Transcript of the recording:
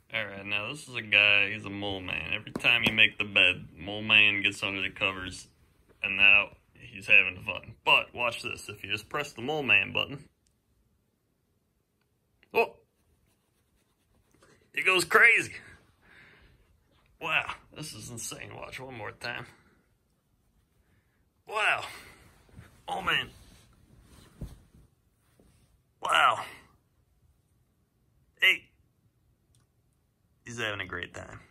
Alright, now this is a guy, he's a mole man. Every time you make the bed, mole man gets under the covers, and now he's having fun. But, watch this, if you just press the mole man button, oh! He goes crazy! Wow, this is insane. Watch one more time. Wow! Oh man! Wow! Hey! He's having a great time.